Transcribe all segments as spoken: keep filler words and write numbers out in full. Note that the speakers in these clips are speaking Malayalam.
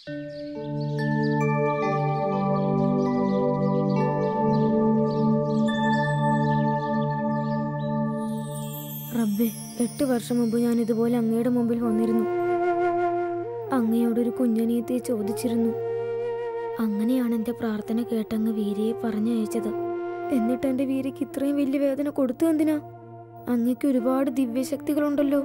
റബ്ബേ, എട്ട് വർഷം മുമ്പ് ഞാൻ ഇതുപോലെ അങ്ങയുടെ മുമ്പിൽ വന്നിരുന്നു. അങ്ങയോടൊരു കുഞ്ഞനിയത്തെ ചോദിച്ചിരുന്നു. അങ്ങനെയാണ് എൻ്റെ പ്രാർത്ഥന കേട്ടങ്ങ് വീരയെ പറഞ്ഞയച്ചത്. എന്നിട്ട് എൻ്റെ വീരയ്ക്ക് ഇത്രയും വലിയ വേദന കൊടുത്തു എന്തിനാ? അങ്ങയ്ക്ക് ഒരുപാട് ദിവ്യശക്തികളുണ്ടല്ലോ.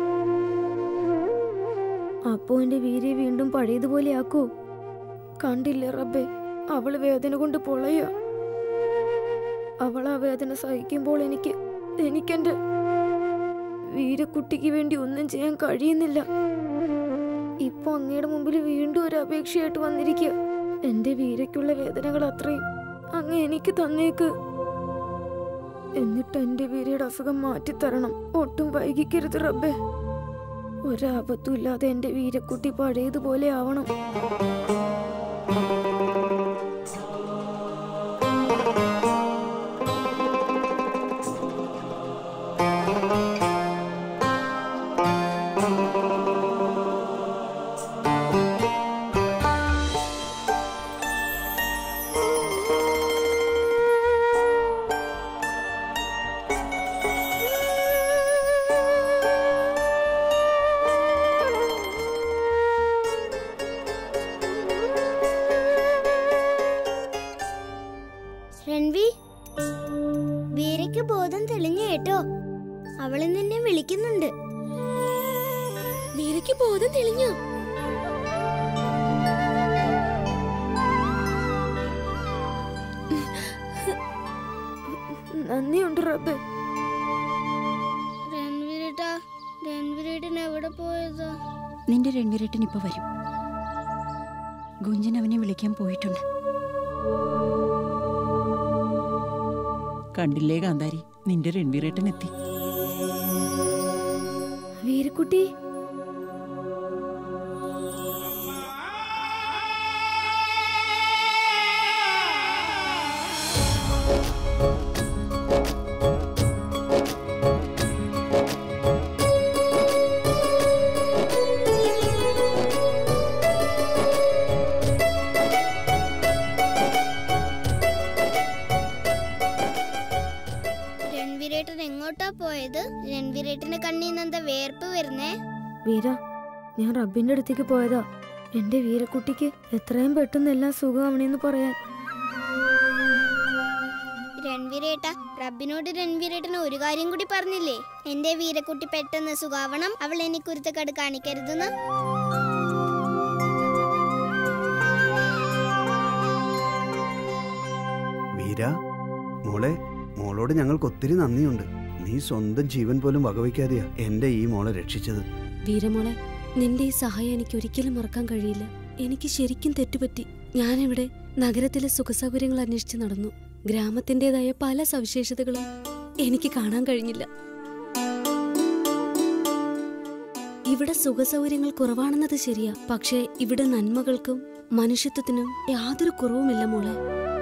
അപ്പോ എൻ്റെ വീരയെ വീണ്ടും പഴയതുപോലെ ആക്കൂ. കണ്ടില്ലേ റബ്ബേ, അവള് വേദന കൊണ്ട് പൊളയ. അവൾ ആ വേദന സഹിക്കുമ്പോൾ എനിക്ക് എനിക്കെന്റെ വീരക്കുട്ടിക്ക് വേണ്ടി ഒന്നും ചെയ്യാൻ കഴിയുന്നില്ല. ഇപ്പൊ അങ്ങയുടെ മുമ്പിൽ വീണ്ടും ഒരു അപേക്ഷയായിട്ട് വന്നിരിക്കുക. എന്റെ വീരയ്ക്കുള്ള വേദനകൾ അത്രയും അങ്ങ് എനിക്ക് തന്നേക്ക്. എന്നിട്ട് എന്റെ വീരയുടെ അസുഖം മാറ്റിത്തരണം. ഒട്ടും വൈകിക്കരുത് റബ്ബേ. ഒരാപത്തും ഇല്ലാതെ എന്റെ വീരക്കുട്ടി പഴയതുപോലെ ആവണം. രൺവി, വീരയ്ക്ക് ബോധം തെളിഞ്ഞു കേട്ടോ. അവള് നിന്നെ വിളിക്കുന്നുണ്ട്. വീരയ്ക്ക് ബോധം തെളിഞ്ഞു. നന്ദിയുണ്ട് റബ്ബേ. രൺവീരേട്ടാ, രൺവീരേട്ടൻ എവിടെ പോയതാ? നിന്റെ രൺവീരേട്ടൻ ഇപ്പൊ വരും. ഗുഞ്ചൻ അവനെ വിളിക്കാൻ പോയിട്ടുണ്ട്. കണ്ടില്ലേ കാന്താരി, നിന്റെ രൺവീരേട്ടൻ എത്തി. വീരക്കുട്ടി, രൺവീരേട്ടൻ എങ്ങോട്ടാ പോയത്? രൺവീരേട്ടന്റെ കണ്ണീന്ന് എന്താ വേർപ്പ് വരുന്നേ? വീര, ഞാൻ റബ്ബിന്റെ അടുത്തേക്ക് പോയതാ. എന്റെ വീരക്കുട്ടിക്ക് എത്രയും പെട്ടെന്ന് എല്ലാം സുഖമാവണെന്ന് പറയാൻ. രൺവീരേട്ട, റബ്ബിനോട് രൺവീരേട്ടന് ഒരു കാര്യം കൂടി പറഞ്ഞില്ലേ? എന്റെ വീരക്കുട്ടി പെട്ടെന്ന് സുഖാവണം, അവൾ എനിക്ക് കുരുത്തക്കേട് കാണിക്കരുതെന്ന്. വീര മോളെ, മോളോട് ഞങ്ങൾക്ക് ഒത്തിരി നന്ദിയുണ്ട്. നീ സ്വന്തം ജീവൻ പോലും വകവയ്ക്കാതെയാ എന്റെ ഈ മോളെ രക്ഷിച്ചത്. വീരമോളെ, നിന്റെ ഈ സഹായം എനിക്ക് ഒരിക്കലും മറക്കാൻ കഴിയില്ല. എനിക്ക് ശരിക്കും തെറ്റുപറ്റി. ഞാനിവിടെ നഗരത്തിലെ സുഖസൗകര്യങ്ങൾ അന്വേഷിച്ച് നടന്നു. ഗ്രാമത്തിൻ്റെതായ പല സവിശേഷതകളും എനിക്ക് കാണാൻ കഴിഞ്ഞില്ല. ഇവിടെ സുഖസൗകര്യങ്ങൾ കുറവാണെന്നത് ശരിയാ, പക്ഷേ ഇവിടെ നന്മകൾക്കും മനുഷ്യത്വത്തിനും യാതൊരു കുറവുമില്ല മോളെ.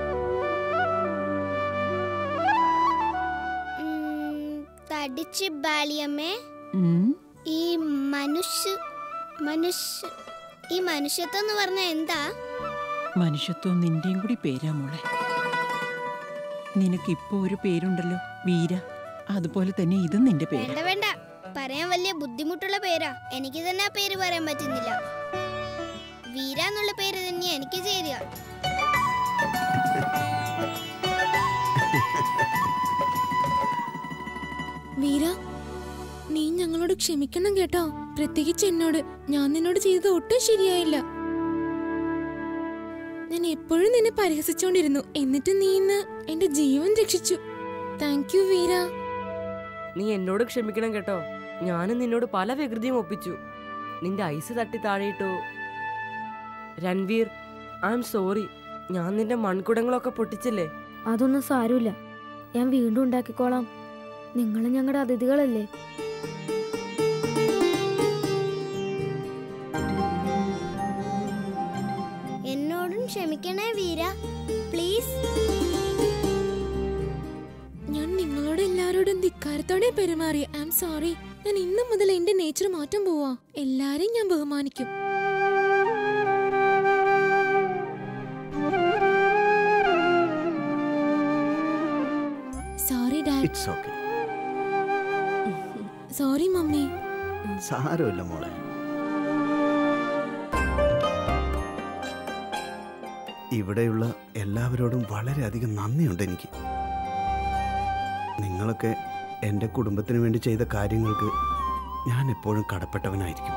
തടിച്ച് ബാലിയമ്മേ, ഈ മനുഷ്യ മനുഷ്യ ഈ മനുഷ്യത്വം എന്ന് പറഞ്ഞ എന്താ? മനുഷ്യത്വം നിന്റെയും കൂടി പേരാ മോളെ. നിനക്കിപ്പോ ഒരു പേരുണ്ടല്ലോ, വീര. അതുപോലെ തന്നെ ഇതും നിന്റെ പേര്. വേണ്ട വേണ്ട, പറയാൻ വലിയ ബുദ്ധിമുട്ടുള്ള പേരാ. എനിക്ക് തന്നെ ആ പേര് പറയാൻ പറ്റുന്നില്ല. വീര എന്നുള്ള പേര് തന്നെയാ എനിക്ക് ചേരുക. വീര, നീ ഞങ്ങളോട് ക്ഷമിക്കണം കേട്ടോ. പ്രത്യേകിച്ച് എന്നോട്. ഞാൻ നിന്നോട് ചെയ്തത് ഒട്ടും ശരിയായില്ല. ഞാൻ എപ്പോഴും നിന്നെ പരിഹസിച്ചോണ്ടിരുന്നു. എന്നിട്ട് നീ ഇന്ന് എന്റെ ജീവൻ രക്ഷിച്ചു. Thank you Veera. നീ എന്നോട് ക്ഷമിക്കണം കേട്ടോ. ഞാനും നിന്നോട് പല വികൃതിയും ഒപ്പിച്ചു. നിന്റെ ഐസ് തട്ടി താഴെയിട്ടു. Ranveer, I am sorry. ഞാൻ നിന്റെ മൺകുടങ്ങളൊക്കെ പൊട്ടിച്ചില്ലേ? അതൊന്നും സാരമില്ല, ഞാൻ വീണ്ടും ഉണ്ടാക്കിക്കോളാം. നിങ്ങൾ ഞങ്ങളുടെ അതിഥികളല്ലേ. എന്നോടും ക്ഷമിക്കണേ വീര, പ്ലീസ്. ഞാൻ നിങ്ങളോട് എല്ലാരോടും ധിക്കാരത്തോടെ പെരുമാറി. I am sorry. ഞാൻ ഇന്നു മുതൽ എന്റെ നേച്ചർ മാറ്റാൻ പോവാ. എല്ലാരെയും ഞാൻ ബഹുമാനിക്കും. Dad. It's okay. Sorry mummy. സാരമില്ല മോളെ. ഇവിടെയുള്ള എല്ലാവരോടും വളരെയധികം നന്ദിയുണ്ട് എനിക്ക്. നിങ്ങളൊക്കെ എൻ്റെ കുടുംബത്തിന് വേണ്ടി ചെയ്ത കാര്യങ്ങൾക്ക് ഞാൻ എപ്പോഴും കടപ്പെട്ടവനായിരിക്കും.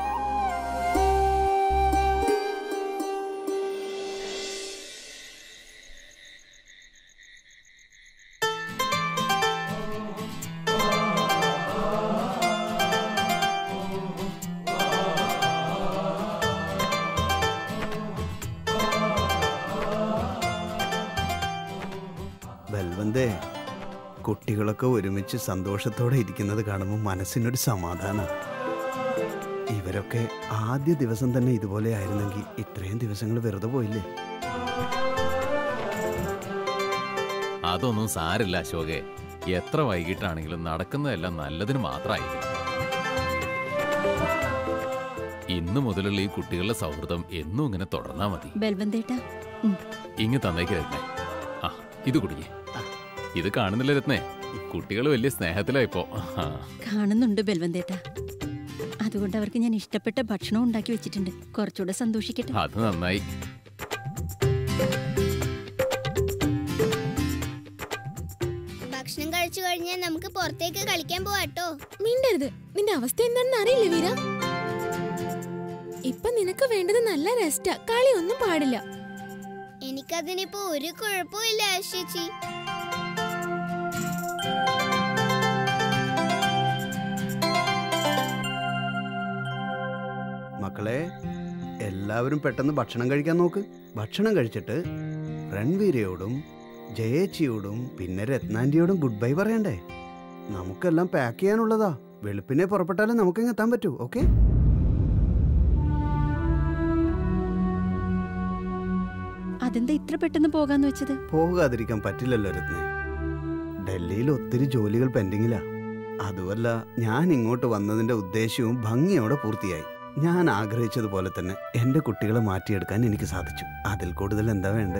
ബൽവന്തേ, കുട്ടികളൊക്കെ ഒരുമിച്ച് സന്തോഷത്തോടെ ഇരിക്കുന്നത് കാണുമ്പോൾ മനസ്സിനൊരു സമാധാനം. ഇവരൊക്കെ ആദ്യ ദിവസം തന്നെ ഇതുപോലെ ആയിരുന്നെങ്കിൽ ഇത്രയും ദിവസങ്ങൾ വെറുതെ പോയില്ലേ? അതൊന്നും സാരില്ല അശോകെ. എത്ര വൈകിട്ടാണെങ്കിലും നടക്കുന്നതെല്ലാം നല്ലതിന് മാത്രമായിരിക്കും. ഇന്നു മുതലുള്ള ഈ കുട്ടികളുടെ സൗഹൃദം എന്നും ഇങ്ങനെ തുടർന്നാ മതി. ബൽവന്തേട്ടാ, ഇങ്ങ് തന്നേക്ക് രത്നേ. ആ ഇത് കുടിക്കേ. ഇത് കാണുന്നില്ല രത്നേ, കുട്ടികൾ വലിയ സ്നേഹത്തിലായിപ്പോ. കാണുന്നുണ്ട് ബൽവന്തേട്ടാ. അതുകൊണ്ട് അവർക്ക് ഞാൻ ഇഷ്ടപ്പെട്ട ഭക്ഷണം ഉണ്ടാക്കി വെച്ചിട്ടുണ്ട്. കുറച്ചുകൂടെ സന്തോഷിക്കട്ടെ. അത് നന്നായി. ഭക്ഷണം കഴിച്ചു കഴിഞ്ഞാൽ നമുക്ക് പുറത്തേക്ക് കളിക്കാൻ പോവാട്ടോ. മിണ്ടരുത്. നിന്റെ അവസ്ഥ എന്താണെന്ന് അറിയില്ല വീര. ഇപ്പൊ നിനക്ക് വേണ്ടത് നല്ല റെസ്റ്റാ. കളി ഒന്നും പാടില്ല. എനിക്കതിനിപ്പോ ഒരു കുഴപ്പമില്ല ആശേച്ചി. മക്കളെ, എല്ലാവരും പെട്ടെന്ന് ഭക്ഷണം കഴിക്കാൻ നോക്ക്. ഭക്ഷണം കഴിച്ചിട്ട് രൺവീരയോടും ജയേച്ചിയോടും പിന്നെ രത്നാന്റിയോടും ഗുഡ് ബൈ പറയണ്ടേ? നമുക്കെല്ലാം പാക്ക് ചെയ്യാനുള്ളതാ. വെളുപ്പിനെ പുറപ്പെട്ടാലും നമുക്കിങ്ങ് എത്താൻ പറ്റൂ. ഓക്കെ? അതെന്താ ഇത്ര പെട്ടെന്ന് പോകാന്ന് വെച്ചത്? പോകാതിരിക്കാൻ പറ്റില്ലല്ലോ രത്നേ. ഡൽഹിയിൽ ഒത്തിരി ജോലികൾ പെൻഡിങ്ങിലാ. അതുമല്ല, ഞാൻ ഇങ്ങോട്ട് വന്നതിന്റെ ഉദ്ദേശവും ഭംഗിയോടെ പൂർത്തിയായി. ഞാൻ ആഗ്രഹിച്ചതുപോലെ തന്നെ എൻ്റെ കുട്ടികളെ മാറ്റിയെടുക്കാൻ എനിക്ക് സാധിച്ചു. അതിൽ കൂടുതൽ എന്താ വേണ്ടേ?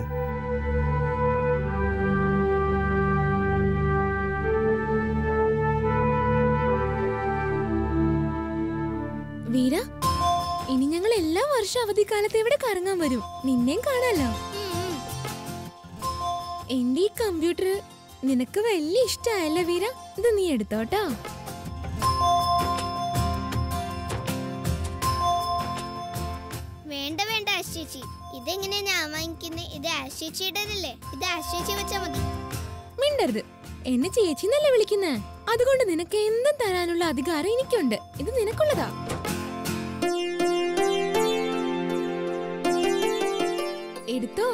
വീര, ഇനി ഞങ്ങൾ എല്ലാ വർഷം അവധിക്കാലത്ത് ഇവിടെ കറങ്ങാൻ വരും. നിന്നെയും കാണാലോ. എന്റെ ഈ കമ്പ്യൂട്ടർ നിനക്ക് വലിയ ഇഷ്ടമായല്ലേ വീര? ഇത് നീ എടുത്തോട്ടോ. വേണ്ട വേണ്ട ആശേച്ചി, ഇതെങ്ങനെയാ ഞാൻ വാങ്ങിക്കുന്നേ? ഇത് ആശേച്ചിയുടേതല്ലേ? ഇത് ആശേച്ചി വെച്ചാ മതി. മിണ്ടരുത്. എന്നെ ചേച്ചി എന്നല്ലേ വിളിക്കുന്നേ? അതുകൊണ്ട് നിനക്ക് എന്തും തരാനുള്ള അധികാരം എനിക്കുണ്ട്. ഇത് നിനക്കുള്ളതാ. എടുത്തോ.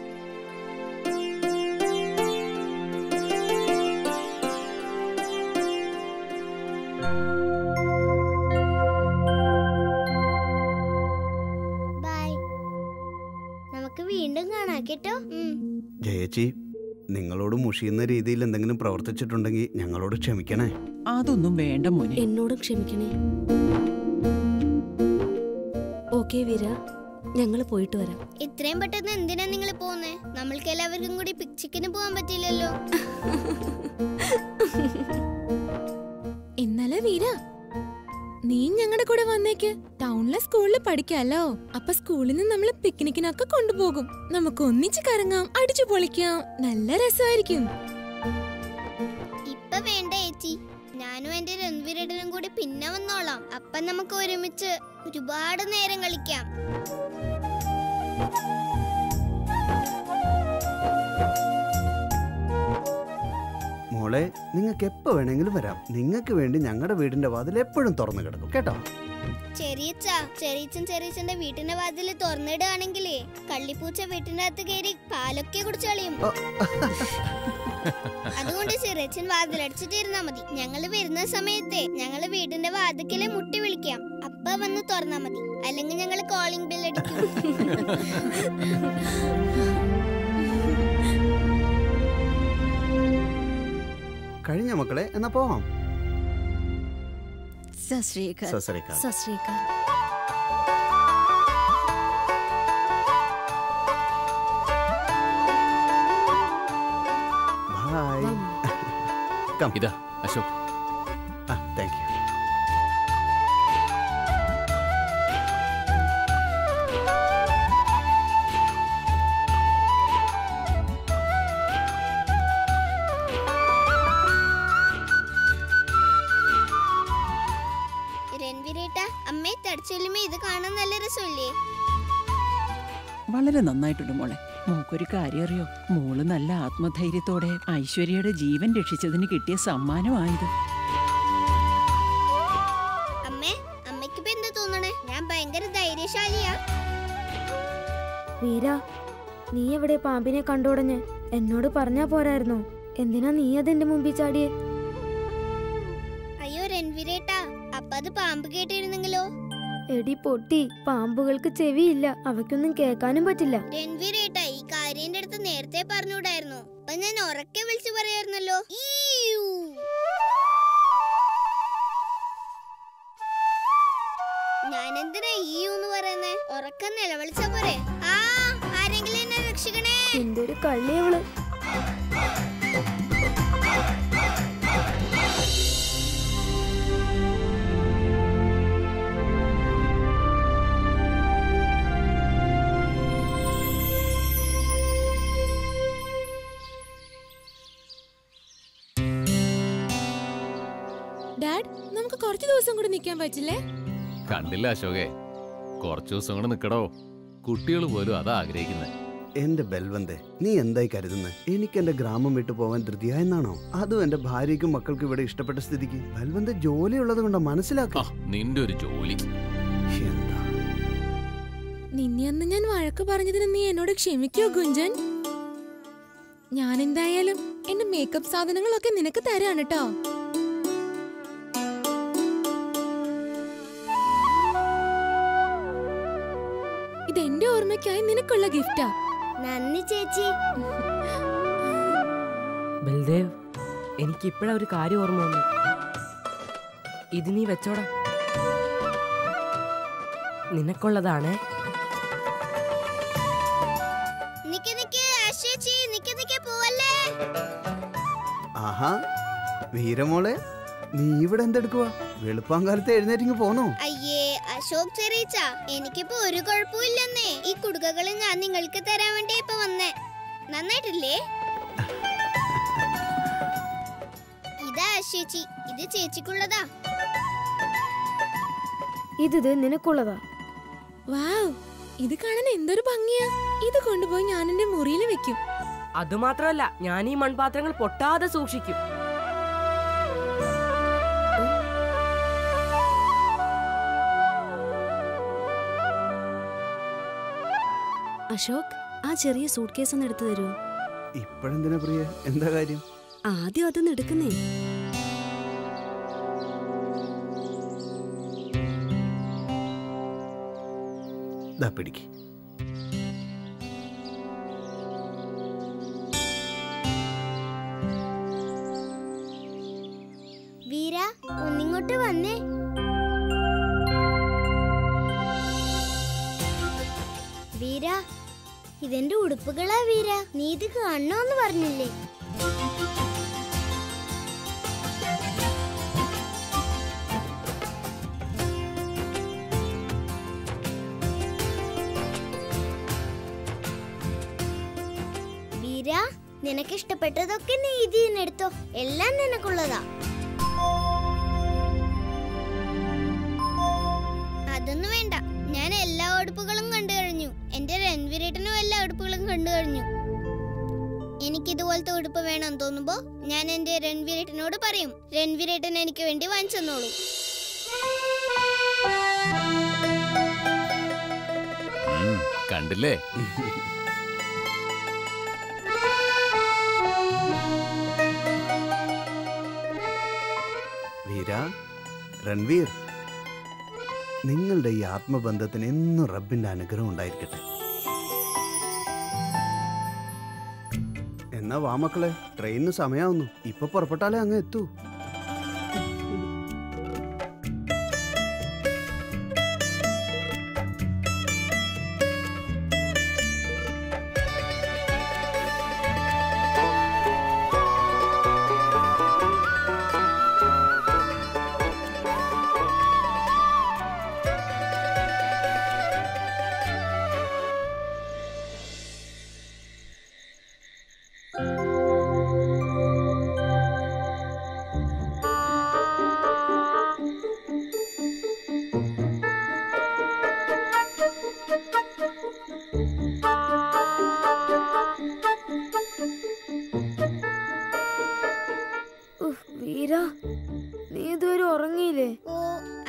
ബൈ. നമുക്ക് വീണ്ടും കാണാം കേട്ടോ. ജയേച്ചി, നിങ്ങളോട് മുഷിയുന്ന രീതിയിൽ എന്തെങ്കിലും പ്രവർത്തിച്ചിട്ടുണ്ടെങ്കിൽ ഞങ്ങളോട് ക്ഷമിക്കണേ. അതൊന്നും വേണ്ട മോനെ. എന്നോടും ക്ഷമിക്കണേ. ഓക്കെ വീര, ഞങ്ങൾ പോയിട്ട് വരാം. ഇത്രയും പെട്ടെന്ന് എന്തിനാ നിങ്ങൾ പോകുന്നേ? നമ്മൾക്ക് എല്ലാവർക്കും കൂടി പിക്ചിക്കിന് പോകാൻ പറ്റില്ലല്ലോ. ഇന്നലെ വീര, നീ ഞങ്ങളുടെ കൂടെ വന്നേക്ക്. ടൗണിലെ സ്കൂളിൽ പഠിക്കാലോ. അപ്പൊ സ്കൂളിൽ നിന്ന് നമ്മള് പിക്നിക്കിനൊക്കെ കൊണ്ടുപോകും. നമുക്ക് ഒന്നിച്ച് കറങ്ങാം, അടിച്ചു പൊളിക്കാം. നല്ല രസമായിരിക്കും. ഇപ്പൊ വേണ്ട ചേച്ചി, ഞാനും എന്റെ രൺവീരേട്ടനും കൂടി പിന്നെ വന്നോളാം. അപ്പൊ നമുക്ക് ഒരുമിച്ച് ഒരുപാട് നേരം കളിക്കാം. മോളെ, നിങ്ങൾക്ക് എപ്പോ വേണമെങ്കിലും വരാം. നിങ്ങൾക്ക് വേണ്ടി ഞങ്ങളുടെ വീടിന്റെ വാതിൽ എപ്പോഴും തുറന്നു കിടക്കും കേട്ടോ. ചെറിയച്ച ചെറിയച്ചൻ ചെറിയച്ചന്റെ വീട്ടിന്റെ വാതിൽ തുറന്നിടുകയാണെങ്കിലേ കള്ളിപ്പൂച്ച വീട്ടിന്റെ അകത്ത് കയറി പാലൊക്കെ കുടിച്ചു കളയും. അതുകൊണ്ട് ചെറിയച്ചൻ വാതിലടിച്ചിട്ടിരുന്നാ മതി. ഞങ്ങള് വരുന്ന സമയത്തെ ഞങ്ങള് വീടിന്റെ വാതിക്കലെ മുട്ടി വിളിക്കാം. അപ്പ വന്ന് തുറന്നാ മതി. അല്ലെങ്കിൽ ഞങ്ങള് കോളിംഗ് ബെൽ അടിക്കും. കഴിഞ്ഞ മക്കളെ, എന്നാ പോവാം. സശ്രീകാൽ. സസ്രീകാൽ. സശ്രീകാൽ. ബൈ. കം. ഇതാ അശോക്. ആ താങ്ക് യു. രൺവീരേട്ടാ, അമ്മയെ തടിച്ചൊല്ലുമ്പോ ഇത് കാണാൻ നല്ല രസമില്ലേ? വളരെ നന്നായിട്ടുണ്ട് മോളെ. മോക്കൊരു കാര്യം അറിയോ? മോള് നല്ല ആത്മധൈര്യത്തോടെ ഐശ്വര്യയുടെ ജീവൻ രക്ഷിച്ചതിന് കിട്ടിയ സമ്മാനമായത്. അമ്മേ, അമ്മയ്ക്കിപ്പോ എന്താ തോന്നണേ? ഞാൻ ഭയങ്കര ധൈര്യശാലിയാ. വീര, നീ എവിടെ പാമ്പിനെ കണ്ടോടഞ്ഞ്? എന്നോട് പറഞ്ഞാ പോരായിരുന്നോ? എന്തിനാ നീ അതെന്റെ മുമ്പിൽ ചാടിയേ? അയ്യോ രൺവീരേട്ടാ, അപ്പൊ അത് പാമ്പ് കേട്ടിരുന്നെങ്കിലോ? എടി പൊട്ടി, പാമ്പുകൾക്ക് ചെവിയില്ല, അവയ്ക്കൊന്നും കേൾക്കാനും പറ്റില്ല. രൺവീരേട്ടാ, ഈ കാര്യം എന്റെ അടുത്ത് നേരത്തെ പറഞ്ഞൂടായിരുന്നു? അപ്പൊ ഞാൻ ഉറക്കെ വിളിച്ചു പറയായിരുന്നല്ലോ. ഈയ്യൂ. ഞാനെന്തിനാ ഈയ്യൂ എന്ന് പറയുന്നേ? ഉറക്കം നിലവിളിച്ച പോരെ? ആ, ആരെങ്കിലും എന്നെ രക്ഷിക്കണേ. എന്തൊരു കള്ളിയവള്. ഡാഡ്, നമുക്ക് കുറച്ച് ദിവസം കൂടി നിൽക്കാൻ പറ്റില്ലേ? കണ്ടില്ല അശോകെ, കുറച്ചു ദിവസം കൂടെ നിക്കടോ. കുട്ടികൾ പോലും അതാ ആഗ്രഹിക്കുന്നത്. എന്റെ ബൽവന്തേ, നീ എന്തായി കരുതുന്നത്? എനിക്ക് എന്റെ ഗ്രാമം വിട്ടു പോവാൻ ധൃതിയ എന്നാണോ? അതും എന്റെ ഭാര്യയ്ക്കും മക്കൾക്കും ഇവിടെ ഇഷ്ടപ്പെട്ട സ്ഥിതിക്ക്. ബൽവന്ത് ജോലി ഉള്ളത് കൊണ്ടാ, മനസ്സിലാക്ക. നിന്റെ ഒരു ജോലി. എന്താ നിന്നെ അന്ന് ഞാൻ വഴക്ക് പറഞ്ഞതിന് നീ എന്നോട് ക്ഷമിക്കോ ഗുഞ്ചൻ? ഞാൻ എന്തായാലും എന്റെ മേക്കപ്പ് സാധനങ്ങളൊക്കെ നിനക്ക് തരാണ് കേട്ടോ. ഇതെന്റെ ഓർമ്മയ്ക്കായി നിനക്കുള്ള ഗിഫ്റ്റാ. നന്ദി ചേച്ചി. ബൽദേവ്, എനിക്കിപ്പോഴാ ഒരു കാര്യം ഓർമ്മ വന്നു. ഇത് നീ വെച്ചോടാ, നിനക്കുള്ളതാണേ. നിക്ക് നിക്ക് ആശേച്ചി, നിക്ക് നിക്ക് പോവല്ലേ. ആഹാ, വീരമോളെ, നീ ഇവിടെ എന്തെടുക്കുവാ? വെളുപ്പാങ്കാലത്ത് എഴുന്നേറ്റിങ് പോന്നോ? അയ്യേ അശോക് ചെറിയച്ച, എനിക്കിപ്പോ ഒരു കുഴപ്പമില്ലെന്നേ. ഈ കുടുക്കകള് ഞാൻ നിങ്ങൾക്ക് തരാൻ വേണ്ടി ഇപ്പൊ വന്നേ. നന്നായിട്ടില്ലേ? ഇതാ ആശേച്ചി, ഇത് ചേച്ചിക്കുള്ളതാ. ഇത് നിനക്കുള്ളതാ. വാവ്, ഇത് കാണാൻ എന്തൊരു ഭംഗിയാ. ഇത് കൊണ്ടുപോയി ഞാൻ എന്റെ മുറിയിൽ വെക്കും. അതുമാത്രമല്ല, ഞാൻ ഈ മൺപാത്രങ്ങൾ പൊട്ടാതെ സൂക്ഷിക്കും. അശോക്, ആ ചെറിയ സൂട്ട് കേസ് ഒന്ന് എടുത്തു തരൂ. ഇപ്പഴെന്തിനാ പ്രിയ? എന്താ കാര്യം? ആദ്യം അതൊന്ന് എടുക്കുന്നേ. ദാ പിടിക്ക്. വീര, ഒന്നിങ്ങോട്ട് വന്നേ. വീര, ഇതെന്റെ ഉടുപ്പുകളാ വീര. നീ ഇത് കാണണോന്ന് പറഞ്ഞില്ലേ? വീര, നിനക്ക് ഇഷ്ടപ്പെട്ടതൊക്കെ നീ ഇതിന്ന് എടുത്തോ. എല്ലാം നിനക്കുള്ളതാ. അതൊന്നും വേണ്ട, ഞാൻ എല്ലാ ഉടുപ്പുകളും കണ്ടു കഴിഞ്ഞു. എന്റെ രൺവീരേട്ടനും എല്ലാ ഉടുപ്പുകളും കണ്ടു കഴിഞ്ഞു. എനിക്കിതുപോലത്തെ ഉടുപ്പ് വേണമെന്ന് തോന്നുമ്പോ ഞാൻ എന്റെ രൺവീരേട്ടനോട് പറയും. രൺവീരേട്ടൻ എനിക്ക് വേണ്ടി വാങ്ങിച്ചെന്നോളൂ. കണ്ടില്ലേ? വീര, രൺവീർ, നിങ്ങളുടെ ഈ ആത്മബന്ധത്തിന് എന്നും റബ്ബിന്റെ അനുഗ്രഹം ഉണ്ടായിരിക്കട്ടെ. എന്നാ വാ മക്കളെ, ട്രെയിനിന് സമയാവുന്നു. ഇപ്പൊ പുറപ്പെട്ടാലേ അങ്ങ് എത്തൂ.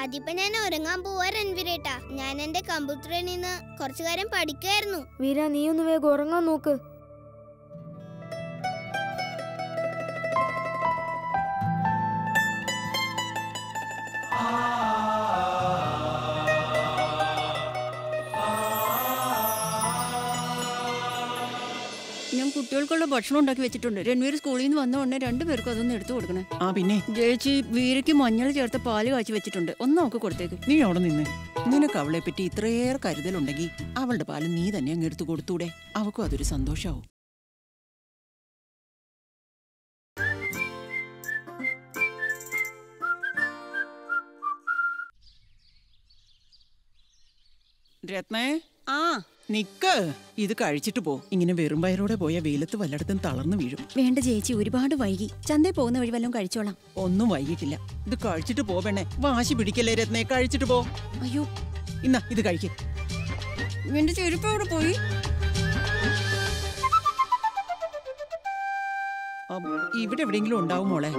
അതിപ്പോ ഞാൻ ഉറങ്ങാൻ പോവാ രൺവീരേട്ടാ. ഞാൻ എന്റെ കമ്പ്യൂട്ടറിൽ നിന്ന് കുറച്ചു കാര്യം പഠിക്കായിരുന്നു. വീര, നീ ഒന്ന് വേഗം ഉറങ്ങാൻ നോക്ക്. ഞാൻ കുട്ടികൾക്കുള്ള ഭക്ഷണം ഉണ്ടാക്കി വെച്ചിട്ടുണ്ട്. രൺവീർ സ്കൂളിൽ നിന്ന് വന്ന ഉടനെ രണ്ടുപേർക്കും അതൊന്ന് എടുത്തു കൊടുക്കണേ. ആ പിന്നെ ജയിച്ച് വീരയ്ക്ക് മഞ്ഞൾ ചേർത്ത പാല് കാച്ചി വെച്ചിട്ടുണ്ട്. ഒന്ന് നമുക്ക് കൊടുത്തേക്ക്. നീ അവിടെ നിന്ന്. നിനക്ക് അവളെ പറ്റി ഇത്രയേറെ കരുതലുണ്ടെങ്കിൽ അവളുടെ പാല് നീ തന്നെ അങ്ങ് എടുത്തു കൊടുത്തൂടെ? അവക്കും അതൊരു സന്തോഷാവും. രത്നേ, ആ നിക്ക്. ഇത് കഴിച്ചിട്ട് പോ. ഇങ്ങനെ വെറും വയറോടെ പോയ വെയിലത്ത് വല്ലയിടത്തും തളർന്നു വീഴും. വേണ്ട ചേച്ചി, ഒരുപാട് വൈകി. ചന്തയിൽ പോകുന്ന വഴി വല്ലതും കഴിച്ചോളാം. ഒന്നും വൈകിട്ടില്ല. ഇത് കഴിച്ചിട്ട് പോ പെണ്ണെ. വാശി പിടിക്കല്ലേ രത്നേ, കഴിച്ചിട്ട് പോ. അയ്യോ, ഇന്നാ ഇത് കഴിക്ക്. എന്റെ ചെരുപ്പ് എവിടെ പോയി? അം, ഇവിടെ എവിടെയെങ്കിലും ഉണ്ടാവും മോളെ.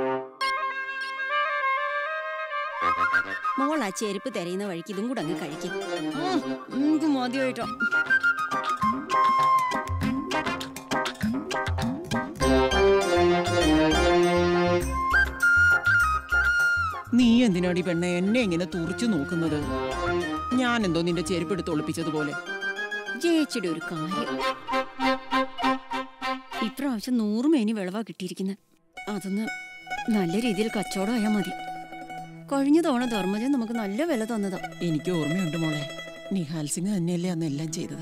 മോൾ ആ ചെരുപ്പ് തിരയുന്ന വഴിക്ക് ഇതും കൂടെ അങ്ങ് കഴിക്കും. എനിക്ക് മതിയായിട്ടോ. നീ എന്തിനാടി പെണ്ണെ എന്നെ ഇങ്ങനെ തുറിച്ചു നോക്കുന്നത്? ഞാൻ എന്തോ നിന്റെ ചെരുപ്പ് എടുത്ത് ഒളിപ്പിച്ചതുപോലെ. ചേച്ചിയുടെ ഒരു കാര്യം. ഇപ്രാവശ്യം നൂറ് മേനി വിളവാ കിട്ടിയിരിക്കുന്നത്. അതൊന്ന് നല്ല രീതിയിൽ കച്ചവടമായാൽ മതി. കഴിഞ്ഞ തവണ ധർമ്മജൻ നമുക്ക് നല്ല വില തന്നതാ. എനിക്ക് ഓർമ്മയുണ്ട് മോളെ. നിഹാൽ സിംഗ് തന്നെയല്ലേ അന്ന് എല്ലാം ചെയ്തത്.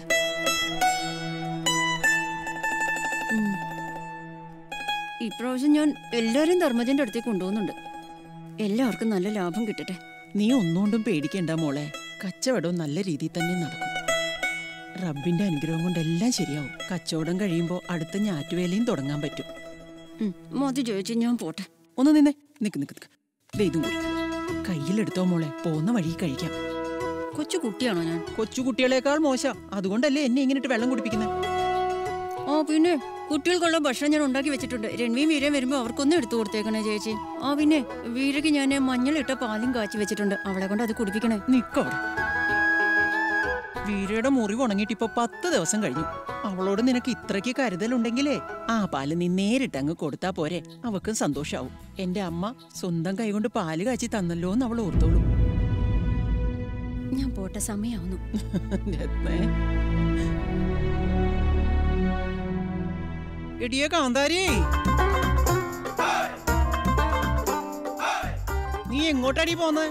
ഇപ്രാവശ്യം ഞാൻ എല്ലാവരും ധർമ്മജന്റെ അടുത്തേക്ക് കൊണ്ടുപോകുന്നുണ്ട്. എല്ലാവർക്കും നല്ല ലാഭം കിട്ടട്ടെ. നീ ഒന്നുകൊണ്ടും പേടിക്കണ്ട മോളെ. കച്ചവടവും നല്ല രീതിയിൽ തന്നെ നടക്കും. റബ്ബിന്റെ അനുഗ്രഹം കൊണ്ട് എല്ലാം ശരിയാവും. കച്ചവടം കഴിയുമ്പോൾ അടുത്ത ഞാറ്റുവേലയും തുടങ്ങാൻ പറ്റും. മതി ചോദിച്ചു, ഞാൻ പോട്ടെ. ഒന്ന് നിന്നേ. നിക്ക് നിക്ക് നിക്ക്. ദേ ഇതും കൂടി കയ്യിലെടുത്തോ മോളെ. പോകുന്ന വഴി കഴിക്കാം. കൊച്ചു കുട്ടിയാണോ ഞാൻ? കൊച്ചു കുട്ടികളെക്കാൾ മോശം. അതുകൊണ്ടല്ലേ എന്നെ ഇങ്ങനെ വെള്ളം കുടിപ്പിക്കുന്നത്. ആ പിന്നെ കുട്ടികൾക്കുള്ള ഭക്ഷണം ഞാൻ ഉണ്ടാക്കി വെച്ചിട്ടുണ്ട്. രൺവീം വീരയും വരുമ്പോ അവർക്കൊന്നും എടുത്തു കൊടുത്തേക്കണേ ചേച്ചി. ആ പിന്നെ വീരയ്ക്ക് ഞാൻ മഞ്ഞളിട്ട പാലും കാച്ചി വെച്ചിട്ടുണ്ട്. അവളെ കൊണ്ട് അത് കുടിപ്പിക്കണേ. നിക്കവിടെ. വീരയുടെ മുറിവ് ഉണങ്ങിയിട്ട് ഇപ്പൊ പത്ത് ദിവസം കഴിഞ്ഞു. അവളോട് നിനക്ക് ഇത്രയ്ക്ക് കരുതലുണ്ടെങ്കിലേ ആ പാല് നീ നേരിട്ട് അങ്ങ് കൊടുത്താ പോരെ. അവക്കും സന്തോഷാവും. എന്റെ അമ്മ സ്വന്തം കൈകൊണ്ട് പാല് കാച്ചി തന്നല്ലോ എന്ന് അവൾ ഓർത്തോളൂ. ഞാൻ പോട്ടെ, സമയാവുന്നു. എടിയ കാന്താരി, നീ എങ്ങോട്ടടി പോന്ന്?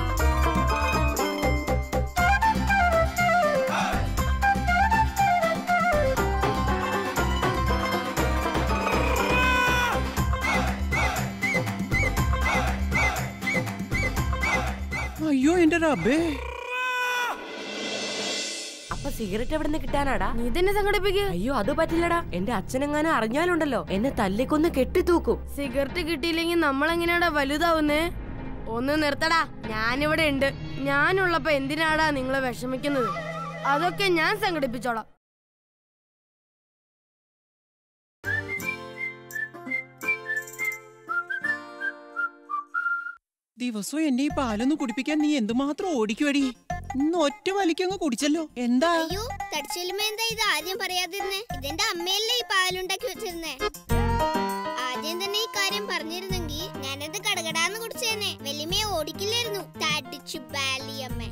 അയ്യോ എന്റെ റബ്ബേ. അപ്പൊ സിഗരറ്റ് എവിടെ നിന്ന് കിട്ടാനാടാ? നീ തന്നെ സംഘടിപ്പിക്കുക. അയ്യോ അത് പറ്റില്ലടാ. എന്റെ അച്ഛനെങ്ങാനും അറിഞ്ഞാലുണ്ടല്ലോ എന്നെ തല്ലിക്കൊന്ന് കെട്ടിത്തൂക്കും. സിഗരറ്റ് കിട്ടിയില്ലെങ്കിൽ നമ്മളെങ്ങനെയാടാ വലുതാവുന്നേ? ഒന്ന് നിർത്തടാ, ഞാനിവിടെ ഉണ്ട്. ഞാനുള്ളപ്പോ എന്തിനാടാ നിങ്ങളെ വിഷമിക്കുന്നത്? അതൊക്കെ ഞാൻ സംഘടിപ്പിച്ചോളാം. ദിവസവും എന്നെ ഈ പാലൊന്ന് കുടിപ്പിക്കാൻ നീ എന്തുമാത്രം ഓടിക്കുവടി. ഇന്ന് ഒറ്റ വലിക്കങ്ങ് കുടിച്ചല്ലോ. എന്താ? അയ്യോ, തടിച്ചെല്ലുമ്പോ എന്താ ഇത് ആദ്യം പറയാതിരുന്നേ? ഇതെന്റെ അമ്മയല്ലേ ഈ പാലുണ്ടാക്കി വെച്ചിരുന്നേ. ആദ്യം തന്നെ ഈ കാര്യം പറഞ്ഞിരുന്നെങ്കിൽ ഞാനത് കടകടാന്ന് കുടിച്ചേനെ. വലിയമ്മയെ ഓടിക്കില്ലായിരുന്നു. തടിച്ചു ബാലിയമ്മ.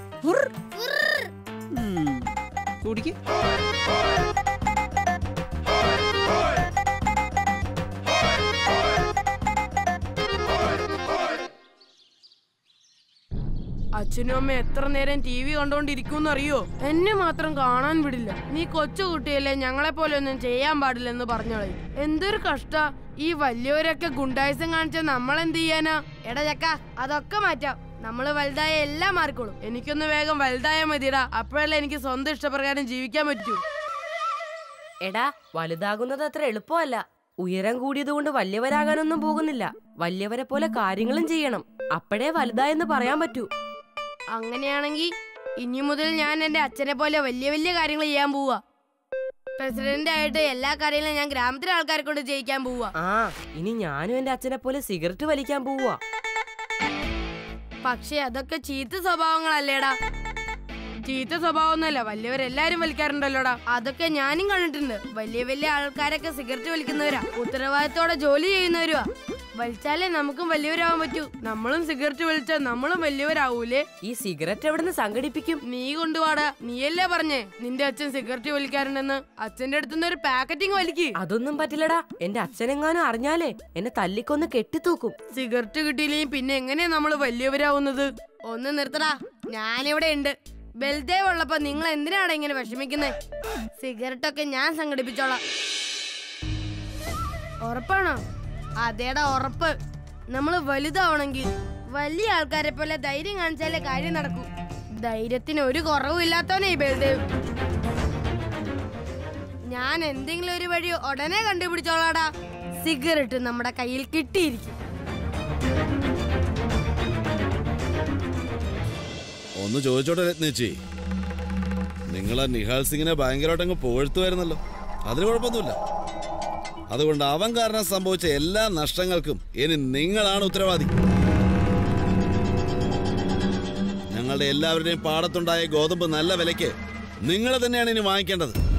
കുടിക്ക്. അച്ഛനും അമ്മ എത്ര നേരം ടി വി കണ്ടോണ്ടിരിക്കും അറിയോ? എന്നെ മാത്രം കാണാൻ വിടില്ല. നീ കൊച്ചു കുട്ടിയല്ലേ, ഞങ്ങളെ പോലെ ഒന്നും ചെയ്യാൻ പാടില്ലെന്ന് പറഞ്ഞോളെ. എന്തൊരു കഷ്ട. ഈ വലിയവരൊക്കെ ഗുണ്ടായുസം കാണിച്ച നമ്മളെന്ത് ചെയ്യാനാ? എടാ ചക്ക, അതൊക്കെ മാറ്റാം. നമ്മള് വലുതായ എല്ലാം മാറിക്കോളും. എനിക്കൊന്ന് വേഗം വലുതായ മതിടാ. അപ്പോഴല്ലേ എനിക്ക് സ്വന്തം ഇഷ്ടപ്രകാരം ജീവിക്കാൻ പറ്റൂ. എടാ, വലുതാകുന്നത് അത്ര എളുപ്പമല്ല. ഉയരം കൂടിയത് കൊണ്ട് വലിയവരാകാനൊന്നും പോകുന്നില്ല. വലിയവരെ പോലെ കാര്യങ്ങളും ചെയ്യണം. അപ്പോഴേ വലുതായെന്ന് പറയാൻ പറ്റൂ. അങ്ങനെയാണെങ്കിൽ ഇനി മുതൽ ഞാൻ എന്റെ അച്ഛനെ പോലെ വലിയ വലിയ കാര്യങ്ങൾ ചെയ്യാൻ പോവാ. പ്രസിഡന്റ് ആയിട്ട് എല്ലാ കാര്യങ്ങളും ഞാൻ ഗ്രാമത്തിലെ ആൾക്കാരെ കൊണ്ട് ജയിക്കാൻ പോവാ. ആ, ഇനി ഞാനും എന്റെ അച്ഛനെ പോലെ സിഗരറ്റ് വലിക്കാൻ പോവാ. പക്ഷെ അതൊക്കെ ചീത്ത സ്വഭാവങ്ങളല്ലേടാ. ചീത്ത സ്വഭാവം ഒന്നുമല്ല, വലിയവരെല്ലാരും വലിക്കാറുണ്ടല്ലോടാ. അതൊക്കെ ഞാനും കണ്ടിട്ടുണ്ട്. വലിയ വലിയ ആൾക്കാരൊക്കെ സിഗരറ്റ് വലിക്കുന്നവരാ, ഉത്തരവാദിത്തോടെ ജോലി ചെയ്യുന്നവരുവാ. വലിച്ചാലേ നമുക്കും വലിയവരാവാൻ പറ്റൂ. നമ്മളും സിഗരറ്റ് വലിച്ചാൽ നമ്മളും വലിയവരാവൂലേ? ഈ സിഗരറ്റ് എവിടുന്ന് സംഘടിപ്പിക്കും? നീ കൊണ്ടുപോടാ. നീയല്ലേ പറഞ്ഞേ നിന്റെ അച്ഛൻ സിഗരറ്റ് വലിക്കാറുണ്ടെന്ന്? അച്ഛന്റെ അടുത്തുനിന്ന് ഒരു പാക്കറ്റിങ് വലിക്ക്. അതൊന്നും പറ്റില്ലടാ. എന്റെ അച്ഛനെങ്ങാനും അറിഞ്ഞാലേ എന്നെ തല്ലിക്കൊന്ന് കെട്ടിത്തൂക്കും. സിഗരറ്റ് കിട്ടിയില്ലെങ്കിൽ പിന്നെ എങ്ങനെയാ നമ്മള് വലിയവരാവുന്നത്? ഒന്ന് നിർത്തടാ, ഞാനിവിടെ ഉണ്ട്. ബൽദേവ് ഉള്ളപ്പോ നിങ്ങൾ എന്തിനാണ് ഇങ്ങനെ വിഷമിക്കുന്നത്? സിഗരറ്റൊക്കെ ഞാൻ സംഘടിപ്പിച്ചോളാം. ഉറപ്പാണോ? അതേടാ ഉറപ്പ്. നമ്മള് വലുതാവണമെങ്കിൽ വലിയ ആൾക്കാരെ പോലെ ധൈര്യം കാണിച്ചാലേ കാര്യം നടക്കൂ. ധൈര്യത്തിന് ഒരു കുറവില്ലാത്തവനെ ഈ ബൽദേവ്. ഞാൻ എന്തെങ്കിലും ഒരു വഴി ഉടനെ കണ്ടുപിടിച്ചോളാടാ. സിഗരറ്റ് നമ്മുടെ കയ്യിൽ കിട്ടിയിരിക്കും. ഒന്ന് ചോദിച്ചോട്ടെ രത്നേച്ചി, നിങ്ങളെ നിഹാൽ സിംഗിനെ ഭയങ്കരമായിട്ട് അങ്ങ് പുകഴ്ത്തുമായിരുന്നല്ലോ. അതിന് കുഴപ്പമൊന്നുമില്ല. അതുകൊണ്ട് അവൻ കാരണം സംഭവിച്ച എല്ലാ നഷ്ടങ്ങൾക്കും ഇനി നിങ്ങളാണ് ഉത്തരവാദി. ഞങ്ങളുടെ എല്ലാവരുടെയും പാടത്തുണ്ടായ ഗോതമ്പ് നല്ല വിലയ്ക്ക് നിങ്ങൾ തന്നെയാണ് ഇനി വാങ്ങിക്കേണ്ടത്.